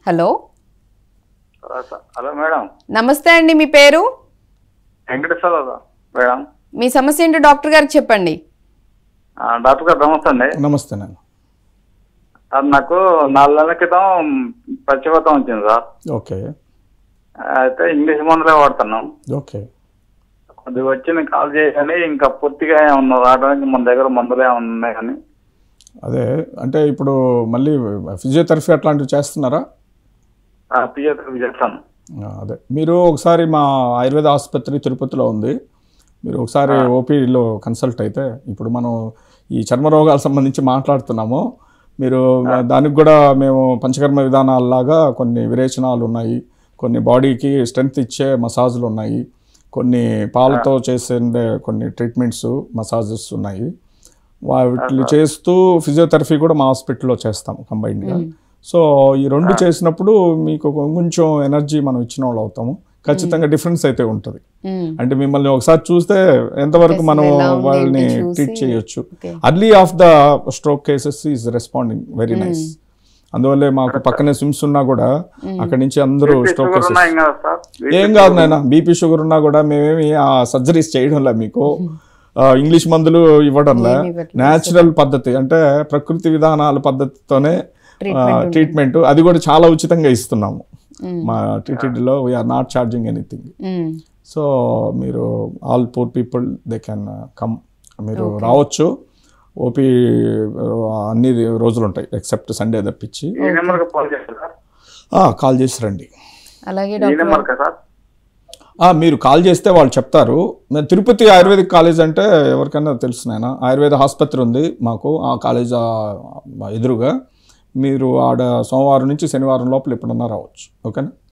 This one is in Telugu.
Hello hello madam. నమస్తే అండి, మీ పేరు? వెంకటేశ్వర మేడం. మీ సమస్య ఏంటో డాక్టర్ గారికి చెప్పండి. డాక్టర్ గారు నమస్తే అండి. నమస్తే అండి. నాకు 4 నెలల క్రితం పచ్చిపోతం వచ్చింది సార్. ఓకే. అయితే ఇంగ్లీష్ మందులే వాడుతున్నాం. ఓకే. కొద్దిగా వచ్చి నేను కాల్ చేయగానే ఇంకా పూర్తిగా ఏమన్నా రావడానికి మన దగ్గర మందులు ఏమన్నా ఉన్నాయి కానీ. అదే అంటే ఇప్పుడు మళ్ళీ ఫిజియోథెరపీ అట్లాంటివి చేస్తున్నారా? ఫిజియోథెరపీ చేస్తాను. అదే మీరు ఒకసారి మా ఆయుర్వేద ఆసుపత్రి తిరుపతిలో ఉంది, మీరు ఒకసారి ఓపీలో కన్సల్ట్ అయితే, ఇప్పుడు మనం ఈ చర్మ రోగాలకు సంబంధించి మాట్లాడుతున్నాము, మీరు దానికి కూడా మేము పంచకర్మ విధానాలలాగా కొన్ని విరేచనాలు ఉన్నాయి, కొన్ని బాడీకి స్ట్రెంగ్త్ ఇచ్చే మసాజులు ఉన్నాయి, కొన్ని పాలతో చేసే కొన్ని ట్రీట్మెంట్స్ మసాజెస్ ఉన్నాయి. వాటిని చేస్తూ ఫిజియోథెరపీ కూడా మా హాస్పిటల్లో చేస్తాము కంబైన్డ్గా. సో ఈ రెండు చేసినప్పుడు మీకు కొంచెం ఎనర్జీ మనం ఇచ్చిన వాళ్ళు అవుతాము. ఖచ్చితంగా డిఫరెన్స్ అయితే ఉంటుంది. అంటే మిమ్మల్ని ఒకసారి చూస్తే ఎంతవరకు మనం వాళ్ళని ట్రీట్ చేయొచ్చు. Early of the stroke cases is responding very nice. అందువల్లే మాకు పక్కనే స్విమ్స్ ఉన్నా కూడా అక్కడి నుంచి అందరూ స్ట్రోక్ కేసెస్ ఏం కాదు నాయన. బీపీ షుగర్ ఉన్నా కూడా మేమేమి ఆ సర్జరీస్ చేయడంలా, మీకు ఇంగ్లీష్ మందులు ఇవ్వడంలా, న్యాచురల్ పద్ధతి అంటే ప్రకృతి విధానాల పద్ధతితోనే ట్రీట్మెంట్, అది కూడా చాలా ఉచితంగా ఇస్తున్నాము మా టీటీడీలో. We're not charging anything. So మీరు all poor people they can come, మీరు రావచ్చు. ఓపీ అన్ని రోజులు ఉంటాయి ఎక్సెప్ట్ సండే తప్పించి. కాల్ చేసి రండి. మీరు కాల్ చేస్తే వాళ్ళు చెప్తారు. తిరుపతి ఆయుర్వేదిక్ కాలేజ్ అంటే ఎవరికైనా తెలుసు నాయన, ఆయుర్వేద ఆసుపత్రి ఉంది మాకు ఆ కాలేజ్ ఎదురుగా. మీరు ఆడ సోమవారం నుంచి శనివారం లోపల ఎప్పుడన్నా రావచ్చు. ఓకేనా?